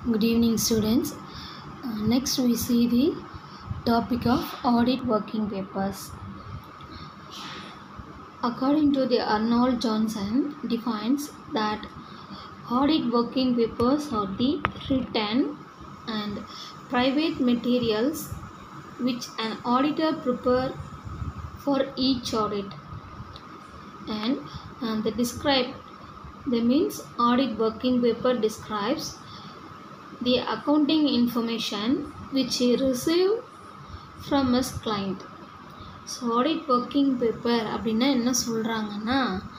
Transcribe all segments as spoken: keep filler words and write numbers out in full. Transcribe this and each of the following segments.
Good evening, students. Uh, next, we see the topic of audit working papers. According to the Arnold Johnson, defines that audit working papers are the written and private materials which an auditor prepare for each audit, and, and the describe the means audit working paper describes the accounting information which he received from his client. So audit working paper அப்படின்னா என்ன சொல்கிறாங்கன்னா,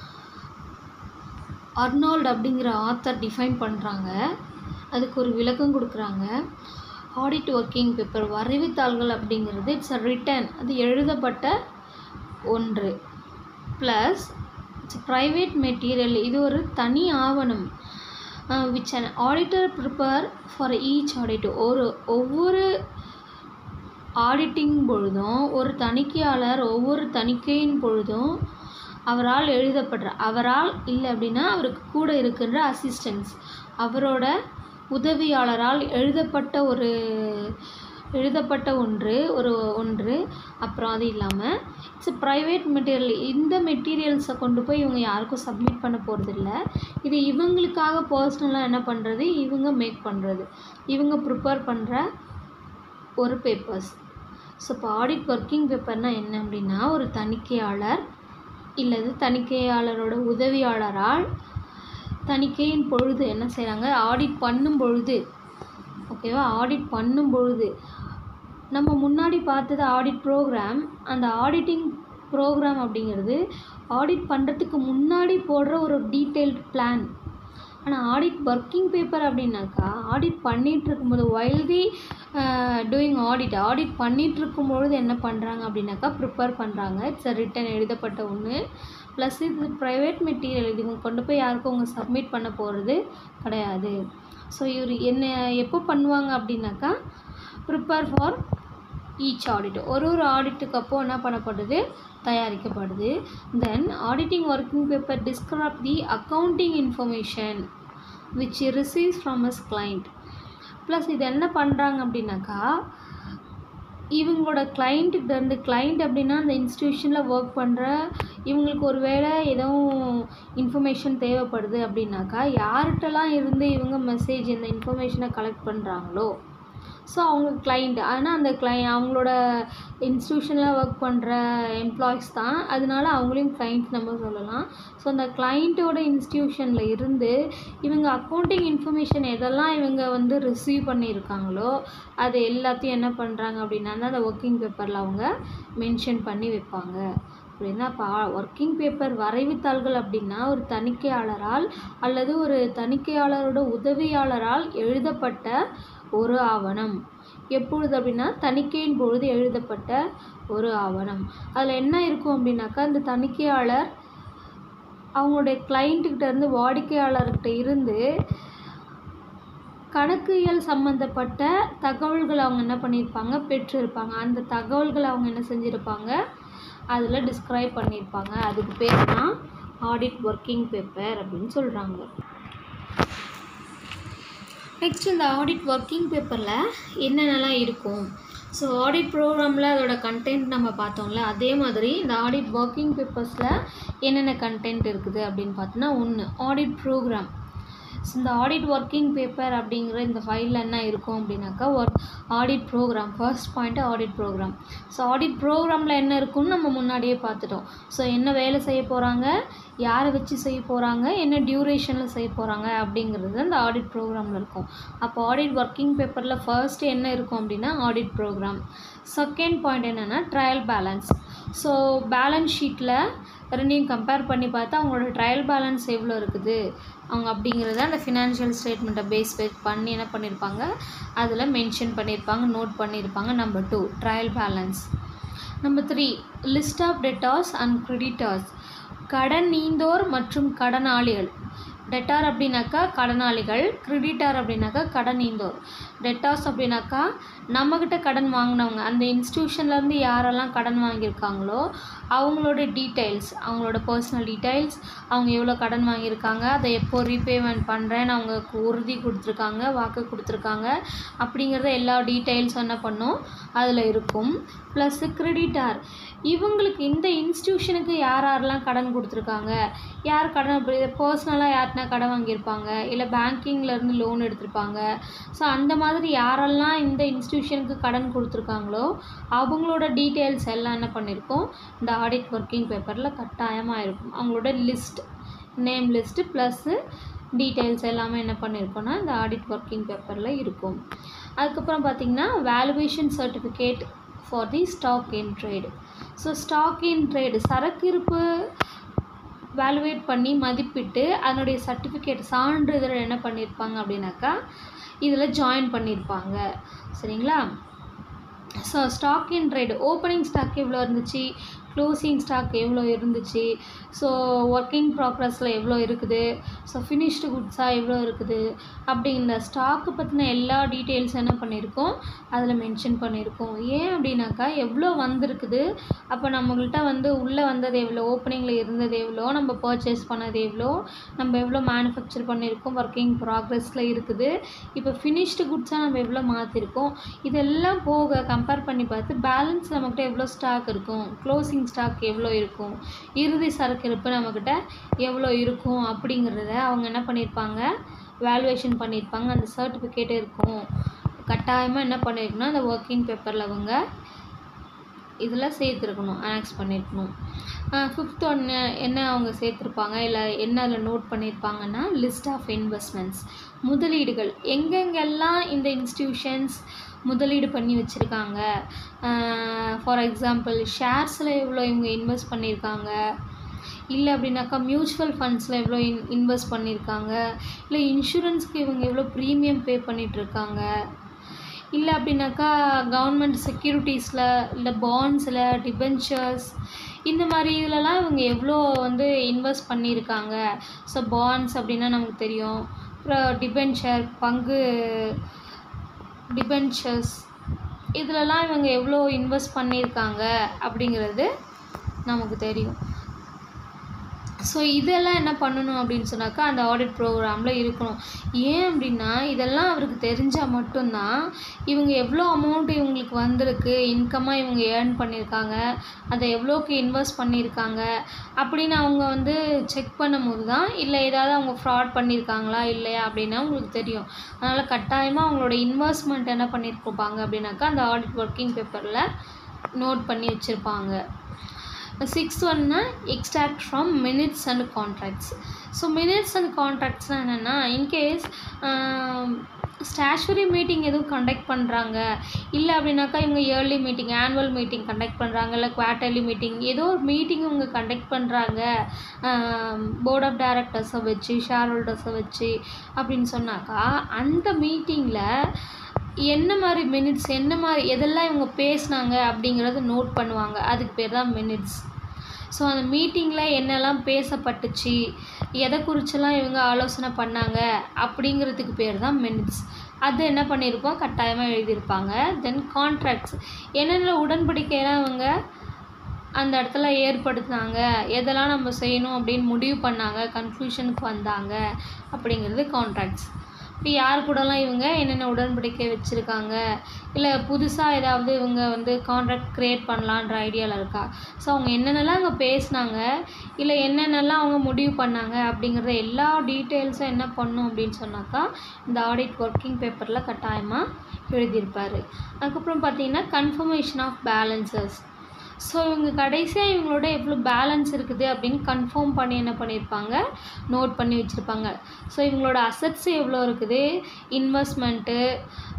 Arnold அப்படிங்கிற author define பண்ணுறாங்க, அதுக்கு ஒரு விளக்கம் கொடுக்குறாங்க. Audit working paper வரைவுத்தாள்கள் அப்படிங்கிறது இட்ஸ் அ ரிட்டன், அது எழுதப்பட்ட ஒன்று, ப்ளஸ் இட்ஸ் ப்ரைவேட் மெட்டீரியல், இது ஒரு தனி ஆவணம், which an auditor prepare for each audit, ஒரு ஒவ்வொரு ஆடிட்டிங் பொழுதும் ஒரு தணிக்கையாளர் ஒவ்வொரு தணிக்கையின் பொழுதும் அவரால் எழுதப்படுற, அவரால் இல்லை அப்படின்னா அவருக்கு கூட இருக்கின்ற அசிஸ்டன்ஸ், அவரோட உதவியாளரால் எழுதப்பட்ட ஒரு எழுதப்பட்ட ஒன்று ஒரு ஒன்று அப்புறம் அது இல்லாமல் இட்ஸ் ப்ரைவேட் மெட்டீரியல், இந்த மெட்டீரியல்ஸை கொண்டு போய் இவங்க யாருக்கும் சப்மிட் பண்ண போகிறதில்ல, இது இவங்களுக்காக பர்சனலாக என்ன பண்ணுறது, இவங்க மேக் பண்ணுறது, இவங்க ப்ரிப்பேர் பண்ணுற ஒரு பேப்பர்ஸ். ஸோ இப்போ ஆடிட் ஒர்க்கிங் பேப்பர்னால் என்ன அப்படின்னா, ஒரு தணிக்கையாளர் இல்லது தணிக்கையாளரோட உதவியாளரால் தணிக்கையின் பொழுது என்ன செய்கிறாங்க, ஆடிட் பண்ணும் பொழுது, ஓகேவா, ஆடிட் பண்ணும் பொழுது நம்ம முன்னாடி பார்த்தது ஆடிட் ப்ரோக்ராம், அந்த ஆடிட்டிங் ப்ரோக்ராம் அப்படிங்கிறது ஆடிட் பண்ணுறதுக்கு முன்னாடி போடுற ஒரு டீட்டெயில்டு பிளான். ஆனால் ஆடிட் ஒர்க்கிங் பேப்பர் அப்படின்னாக்கா ஆடிட் பண்ணிகிட்டு இருக்கும்போது while the doing audit audit பண்ணிகிட்டு இருக்கும்பொழுது என்ன பண்ணுறாங்க அப்படின்னாக்கா ப்ரிப்பேர் பண்ணுறாங்க. இட்ஸ் அ ரிட்டன், எழுதப்பட்ட ஒன்று, ப்ளஸ் இது ப்ரைவேட் மெட்டீரியல், இது இவங்க கொண்டு போய் யாருக்கும் அவங்க சப்மிட் பண்ண போகிறது கிடையாது. ஸோ இவர் என்ன எப்போ பண்ணுவாங்க அப்படின்னாக்கா ப்ரிப்பேர் ஃபார் ஈச் ஆடிட், ஒரு ஒரு ஆடிட்டுக்கு அப்போ என்ன பண்ணப்படுது, தயாரிக்கப்படுது. Then auditing working paper describe the accounting information which receives from his client. Plus இது என்ன பண்ணுறாங்க அப்படின்னாக்கா இவங்களோட கிளைண்ட்டுக்கிட்டேருந்து, கிளைண்ட் அப்படின்னா அந்த இன்ஸ்டியூஷனில் ஒர்க் பண்ணுற இவங்களுக்கு ஒரு வேளை எதுவும் இன்ஃபர்மேஷன் தேவைப்படுது அப்படின்னாக்கா யார்கிட்டலாம் இருந்து இவங்க மெசேஜ் இந்த இன்ஃபர்மேஷனை கலெக்ட் பண்ணுறாங்களோ, ஸோ அவங்க கிளைண்ட், ஆனால் அந்த கிளை அவங்களோட இன்ஸ்டியூஷனில் ஒர்க் பண்ணுற எம்ப்ளாயிஸ் தான், அதனால அவங்களையும் கிளைண்ட் நம்ம சொல்லலாம். ஸோ அந்த கிளைண்ட்டோட இன்ஸ்டியூஷனில் இருந்து இவங்க அக்கௌண்டிங் இன்ஃபர்மேஷன் எதெல்லாம் இவங்க வந்து ரிசீவ் பண்ணியிருக்காங்களோ அது எல்லாத்தையும் என்ன பண்ணுறாங்க அப்படின்னா அந்த ஒர்க்கிங் பேப்பரில் அவங்க மென்ஷன் பண்ணி வைப்பாங்க. அப்படின்னா இப்போ ஒர்க்கிங் பேப்பர் வரைவுத்தாள்கள் அப்படின்னா ஒரு தணிக்கையாளரால் அல்லது ஒரு தணிக்கையாளரோட உதவியாளரால் எழுதப்பட்ட ஒரு ஆவணம். எப்பொழுது அப்படின்னா தணிக்கையின் பொழுது எழுதப்பட்ட ஒரு ஆவணம். அதில் என்ன இருக்கும் அப்படின்னாக்கா இந்த தணிக்கையாளர் அவங்களுடைய கிளைண்ட்டுக்கிட்ட இருந்து, வாடிக்கையாளர்கிட்ட இருந்து கணக்கியல் சம்மந்தப்பட்ட தகவல்கள் அவங்க என்ன பண்ணியிருப்பாங்க, பெற்றிருப்பாங்க. அந்த தகவல்களை அவங்க என்ன செஞ்சுருப்பாங்க, அதில் டிஸ்கிரைப் பண்ணியிருப்பாங்க. அதுக்கு பேர் தான் ஆடிட் ஒர்க்கிங் பேப்பர் அப்படின்னு சொல்கிறாங்க. நெக்ஸ்ட் இந்த ஆடிட் ஒர்க்கிங் பேப்பரில் என்னென்னலாம் இருக்கும். ஸோ ஆடிட் ப்ரோக்ராமில் அதோட கண்டென்ட் நம்ம பார்த்தோம்ல, அதே மாதிரி இந்த ஆடிட் ஒர்க்கிங் பேப்பர்ஸில் என்னென்ன கண்டென்ட் இருக்குது அப்படின்னு பார்த்தோன்னா, ஒன்று ஆடிட் ப்ரோக்ராம். ஸோ இந்த ஆடிட் ஒர்க்கிங் பேப்பர் அப்படிங்கிற இந்த ஃபைலில் என்ன இருக்கும் அப்படின்னாக்கா work audit program, first point audit program. So audit ப்ரோக்ராமில் என்ன இருக்குன்னு நம்ம முன்னாடியே பார்த்துட்டோம். ஸோ என்ன வேலை செய்ய போகிறாங்க, யாரை வச்சு செய்ய போகிறாங்க, என்ன டியூரேஷனில் செய்ய போகிறாங்க அப்படிங்கிறது அந்த ஆடிட் ப்ரோக்ராமில் இருக்கும். அப்போ ஆடிட் ஒர்க்கிங் பேப்பரில் ஃபர்ஸ்ட்டு என்ன இருக்கும் அப்படின்னா ஆடிட் ப்ரோக்ராம். செகண்ட் பாயிண்ட் என்னென்னா ட்ரையல் பேலன்ஸ். ஸோ பேலன்ஸ் ஷீட்டில் ரெண்டையும் கம்பேர் பண்ணி பார்த்தா அவங்களோட ட்ரையல் பேலன்ஸ் எவ்வளோ இருக்குது அவங்க அப்படிங்கிறத அந்த ஃபினான்ஷியல் ஸ்டேட்மெண்ட்டை பேஸ் பண்ணி என்ன பண்ணியிருப்பாங்க, அதில் மென்ஷன் பண்ணியிருப்பாங்க, நோட் பண்ணியிருப்பாங்க. Number two trial balance. Number three list of debtors and creditors, கடன் நீந்தோர் மற்றும் கடனாளிகள். டெட்டார் அப்படின்னாக்கா கடனாளிகள், கிரெடிட்டார் அப்படின்னாக்கா கடன் ஈந்தோர். டெட்டார்ஸ் அப்படின்னாக்கா நம்மக்கிட்ட கடன் வாங்கினவங்க, அந்த இன்ஸ்டியூஷன்லேருந்து யாரெல்லாம் கடன் வாங்கியிருக்காங்களோ அவங்களோட டீட்டெயில்ஸ், அவங்களோட பர்சனல் டீட்டெயில்ஸ், அவங்க எவ்வளோ கடன் வாங்கியிருக்காங்க, அதை எப்போ ரீபேமெண்ட் பண்ணுறேன்னு அவங்க உறுதி கொடுத்துருக்காங்க, வாக்கு கொடுத்துருக்காங்க அப்படிங்கிறத எல்லா டீட்டெயில்ஸும் என்ன பண்ணும் அதில் இருக்கும். ப்ளஸ் கிரெடிட்டார், இவங்களுக்கு இந்த இன்ஸ்டியூஷனுக்கு யார் யாரெல்லாம் கடன் கொடுத்துருக்காங்க, யார் கடன் பர்சனலாக யார்னா கடன் வாங்கியிருப்பாங்க, இல்லை பேங்கிங்லேருந்து லோன் எடுத்திருப்பாங்க. ஸோ அந்த மாதிரி யாரெல்லாம் இந்த இன்ஸ்டியூஷனுக்கு கடன் கொடுத்துருக்காங்களோ அவங்களோட டீட்டெயில்ஸ் எல்லாம் என்ன பண்ணியிருக்கோம் இந்த ஆடிட் ஒர்க்கிங் பேப்பரில் கட்டாயமாக இருக்கும். அவங்களோட list, name list plus details எல்லாமே என்ன பண்ணியிருக்கோன்னா இந்த ஆடிட் ஒர்க்கிங் பேப்பரில் இருக்கும். அதுக்கப்புறம் பார்த்திங்கன்னா valuation certificate for the stock in trade. So stock in trade சரக்கு இருப்பு வேல்யூவேட் பண்ணி மதிப்பிட்டு அதனுடைய சர்டிஃபிகேட் சான்றிதழ் என்ன பண்ணியிருப்பாங்க அப்படின்னாக்கா இதில் ஜாயின் பண்ணியிருப்பாங்க. சரிங்களா? So stock in trade opening stock எவ்வளோ இருந்துச்சு, க்ளோசிங் ஸ்டாக் எவ்வளோ இருந்துச்சு, ஸோ ஒர்க்கிங் ப்ராக்ரஸில் எவ்வளோ இருக்குது, ஸோ ஃபினிஷ்டு குட்ஸாக எவ்வளோ இருக்குது அப்படிங்கிற ஸ்டாக்கு பற்றின எல்லா டீட்டெயில்ஸ் என்ன பண்ணியிருக்கோம் அதில் மென்ஷன் பண்ணியிருக்கோம். ஏன் அப்படின்னாக்கா எவ்வளோ வந்திருக்குது, அப்போ நம்மள்கிட்ட வந்து உள்ளே வந்தது எவ்வளோ, ஓப்பனிங்கில் இருந்தது எவ்வளோ, நம்ம பர்ச்சேஸ் பண்ணது எவ்வளோ, நம்ம எவ்வளோ மேனுஃபேக்சர் பண்ணியிருக்கோம், ஒர்க்கிங் ப்ராக்ரஸில் இருக்குது, இப்போ ஃபினிஷ்டு குட்ஸாக நம்ம எவ்வளோ மாற்றிருக்கோம், இதெல்லாம் போக கம்பேர் பண்ணி பார்த்து பேலன்ஸ் நம்மக்கிட்ட எவ்வளோ ஸ்டாக் இருக்கும், க்ளோசிங் ஸ்டாக் எவ்வளோ இருக்கும், இறுதி சரக்கு இருப்பு நம்மக்கிட்ட எவ்வளோ இருக்கும் அப்படிங்கிறத அவங்க என்ன பண்ணியிருப்பாங்க வேல்யூவேஷன் பண்ணியிருப்பாங்க. அந்த சர்டிஃபிகேட் இருக்கும். கட்டாயமாக என்ன பண்ணியிருக்கணும் அந்த ஒர்க்கிங் பேப்பரில் அவங்க இதில் சேர்த்துருக்கணும், ஆனெக்ஸ் பண்ணியிருக்கணும். ஃபிஃப்த் ஒன்று என்ன அவங்க சேர்த்துருப்பாங்க இல்லை என்ன அதில் நோட் பண்ணியிருப்பாங்கன்னா லிஸ்ட் ஆஃப் இன்வெஸ்ட்மெண்ட்ஸ், முதலீடுகள் எங்கெங்கெல்லாம் இந்த இன்ஸ்டியூஷன்ஸ் முதலீடு பண்ணி வச்சுருக்காங்க. ஃபார் எக்ஸாம்பிள் ஷேர்ஸில் எவ்வளோ இவங்க இன்வெஸ்ட் பண்ணியிருக்காங்க, இல்லை அப்படின்னாக்கா மியூச்சுவல் ஃபண்ட்ஸில் எவ்வளோ இன் இன்வெஸ்ட் பண்ணியிருக்காங்க, இல்லை இன்சூரன்ஸ்க்கு இவங்க எவ்வளோ ப்ரீமியம் பே பண்ணிகிட்ருக்காங்க, இல்லை அப்படின்னாக்கா கவர்மெண்ட் செக்யூரிட்டிஸில் இல்லை பாண்ட்ஸில் டிபென்ச்சர்ஸ் இந்த மாதிரி இதிலலாம் இவங்க எவ்வளோ வந்து இன்வெஸ்ட் பண்ணியிருக்காங்க. ஸோ பாண்ட்ஸ் அப்படின்னா நமக்கு தெரியும், அப்புறம் டிபென்ச்சர் பங்கு டிபென்ச்சர்ஸ் இதிலலாம் இவங்க எவ்வளோ இன்வெஸ்ட் பண்ணியிருக்காங்க அப்படிங்கிறது நமக்கு தெரியும். ஸோ இதெல்லாம் என்ன பண்ணணும் அப்படின்னு சொன்னாக்கா அந்த ஆடிட் ப்ரோக்ராமில் இருக்கணும். ஏன் அப்படின்னா இதெல்லாம் அவருக்கு தெரிஞ்சால் மட்டும்தான் இவங்க எவ்வளோ அமௌண்ட் இவங்களுக்கு வந்திருக்கு, இன்கமாக இவங்க ஏர்ன் பண்ணியிருக்காங்க, அதை எவ்வளோக்கு இன்வெஸ்ட் பண்ணியிருக்காங்க அப்படின்னு அவங்க வந்து செக் பண்ணும்போது தான் இல்லை ஏதாவது அவங்க ஃப்ராட் பண்ணியிருக்காங்களா இல்லையா அப்படின்னா உங்களுக்கு தெரியும். அதனால் கட்டாயமாக அவங்களோட இன்வெஸ்ட்மெண்ட் என்ன பண்ணியிருப்பாங்க அப்படின்னாக்கா அந்த ஆடிட் ஒர்க்கிங் பேப்பரில் நோட் பண்ணி வச்சுருப்பாங்க. சிக்ஸ்த் ஒன்னா extract from minutes and contracts. So minutes and கான்ட்ராக்ட்ஸ்னால் என்னென்னா இன்கேஸ் ஸ்டாச்சுவரி மீட்டிங் எதுவும் கண்டக்ட் பண்ணுறாங்க இல்லை அப்படின்னாக்கா இவங்க yearly meeting annual meeting conduct பண்ணுறாங்க இல்லை குவார்ட்டர்லி மீட்டிங் ஏதோ ஒரு மீட்டிங் இவங்க கண்டக்ட் பண்ணுறாங்க போர்ட் ஆஃப் டைரக்டர்ஸை வச்சு ஷேர் ஹோல்டர்ஸை வச்சு அப்படின்னு சொன்னாக்கா அந்த மீட்டிங்கில் என்ன மாதிரி மினிட்ஸ் என்ன மாதிரி எதெல்லாம் இவங்க பேசினாங்க அப்படிங்கிறத நோட் பண்ணுவாங்க. அதுக்கு பேர் தான் மினிட்ஸ். ஸோ அந்த மீட்டிங்கில் என்னெல்லாம் பேசப்பட்டுச்சு, எதை குறிச்செல்லாம் இவங்க ஆலோசனை பண்ணாங்க அப்படிங்கிறதுக்கு பேர் தான் மினிட்ஸ். அது என்ன பண்ணியிருப்போம் கட்டாயமாக எழுதியிருப்பாங்க. தென் கான்ட்ராக்ட்ஸ் என்னென்ன உடன்படிக்கையெல்லாம் இவங்க அந்த இடத்துல ஏற்படுத்தினாங்க, எதெல்லாம் நம்ம செய்யணும் அப்படின்னு முடிவு பண்ணாங்க, கன்க்ளூஷனுக்கு வந்தாங்க அப்படிங்கிறது கான்ட்ராக்ட்ஸ். இப்போ யார் கூடலாம் இவங்க என்னென்ன உடன்படிக்கை வச்சுருக்காங்க, இல்லை புதுசாக ஏதாவது இவங்க வந்து கான்ட்ராக்ட் க்ரியேட் பண்ணலான்ற ஐடியாவில் இருக்கா, ஸோ அவங்க என்னென்னலாம் அங்கே பேசினாங்க இல்லை என்னென்னலாம் அவங்க முடிவு பண்ணாங்க அப்படிங்கிறத எல்லா டீட்டெயில்ஸும் என்ன பண்ணும் அப்படின்னு சொன்னாக்கா இந்த ஆடிட் ஒர்க்கிங் பேப்பரில் கட்டாயமாக எழுதியிருப்பார். அதுக்கப்புறம் பார்த்தீங்கன்னா கன்ஃபர்மேஷன் ஆஃப் பேலன்சஸ். ஸோ இவங்க கடைசியாக இவங்களோட எவ்வளோ பேலன்ஸ் இருக்குது அப்படின்னு கன்ஃபார்ம் பண்ணி என்ன பண்ணியிருப்பாங்க நோட் பண்ணி வச்சுருப்பாங்க. ஸோ இவங்களோட அசட்ஸ் எவ்வளோ இருக்குது, இன்வெஸ்ட்மெண்ட்டு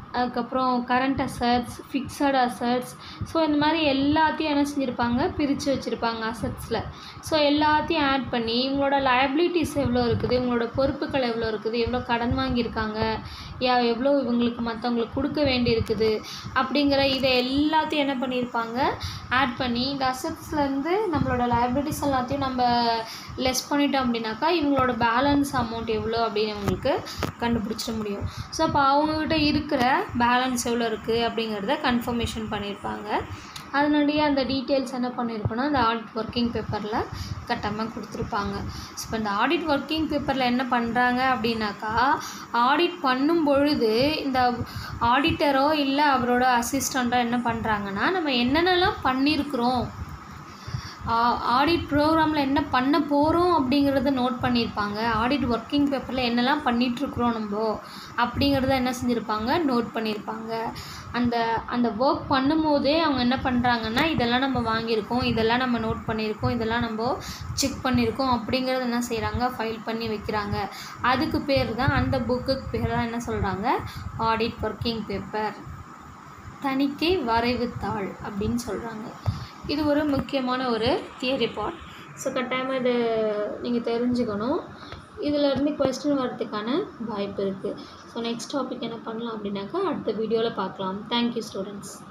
அதுக்கப்புறம் current assets, fixed assets. So இந்த மாதிரி எல்லாத்தையும் என்ன செஞ்சுருப்பாங்க, பிரித்து வச்சுருப்பாங்க அசட்ஸில். ஸோ எல்லாத்தையும் ஆட் பண்ணி இவங்களோட லயபிலிட்டிஸ் எவ்வளோ இருக்குது, இவங்களோட பொறுப்புகள் எவ்வளோ இருக்குது, எவ்வளோ கடன் வாங்கியிருக்காங்க, யா எவ்வளோ இவங்களுக்கு மற்றவங்களுக்கு கொடுக்க வேண்டி இருக்குது அப்படிங்கிற இதை எல்லாத்தையும் என்ன பண்ணியிருப்பாங்க, ஆட் பண்ணி இந்த அசட்ஸ்லேருந்து நம்மளோட லயபிலிட்டிஸ் எல்லாத்தையும் நம்ம லெஸ் பண்ணிட்டோம் அப்படின்னாக்கா இவங்களோட பேலன்ஸ் அமௌண்ட் எவ்வளோ அப்படின்னு அவங்களுக்கு கண்டுபிடிச்சிட முடியும். ஸோ அப்போ அவங்கக்கிட்ட இருக்கிற பேலன்ஸ் எவ்வளோ இருக்குது அப்படிங்கிறத கன்ஃபர்மேஷன் பண்ணியிருப்பாங்க. அதனுடைய அந்த டீட்டெயில்ஸ் என்ன பண்ணியிருக்கோன்னா அந்த ஆடிட் ஒர்க்கிங் பேப்பரில் கட்டமாக கொடுத்துருப்பாங்க. ஸோ இப்போ இந்த ஆடிட் ஒர்க்கிங் பேப்பரில் என்ன பண்ணுறாங்க அப்படின்னாக்கா, ஆடிட் பண்ணும் பொழுது இந்த ஆடிட்டரோ இல்லை அவரோட அசிஸ்டண்ட்டோ என்ன பண்ணுறாங்கன்னா, நம்ம என்னென்னலாம் பண்ணியிருக்கிறோம், ஆடிட் ப்ரோக்ராமில் என்ன பண்ண போகிறோம் அப்படிங்கிறத நோட் பண்ணியிருப்பாங்க. ஆடிட் ஒர்க்கிங் பேப்பரில் என்னெல்லாம் பண்ணிகிட்ருக்குறோம் நம்ம அப்படிங்கிறத என்ன செஞ்சுருப்பாங்க, நோட் பண்ணியிருப்பாங்க. அந்த அந்த ஒர்க் பண்ணும்போதே அவங்க என்ன பண்ணுறாங்கன்னா, இதெல்லாம் நம்ம வாங்கியிருக்கோம், இதெல்லாம் நம்ம நோட் பண்ணியிருக்கோம், இதெல்லாம் நம்ம செக் பண்ணியிருக்கோம் அப்படிங்கிறத என்ன செய்கிறாங்க, ஃபைல் பண்ணி வைக்கிறாங்க. அதுக்கு பேர் தான், அந்த புக்குக்கு பேர் தான் என்ன சொல்கிறாங்க, ஆடிட் ஒர்க்கிங் பேப்பர், தணிக்கை வரைவுத்தாள் அப்படின்னு சொல்கிறாங்க. இது ஒரு முக்கியமான ஒரு தியரி பார்ட். ஸோ கட்டாயமாக இதை நீங்கள் தெரிஞ்சுக்கணும். இதிலேருந்து கொஸ்டின் வரதுக்கான வாய்ப்பு இருக்குது. ஸோ நெக்ஸ்ட் டாபிக் என்ன பண்ணலாம் அப்படின்னாக்கா அடுத்த வீடியோவில் பார்க்கலாம். Thank you students.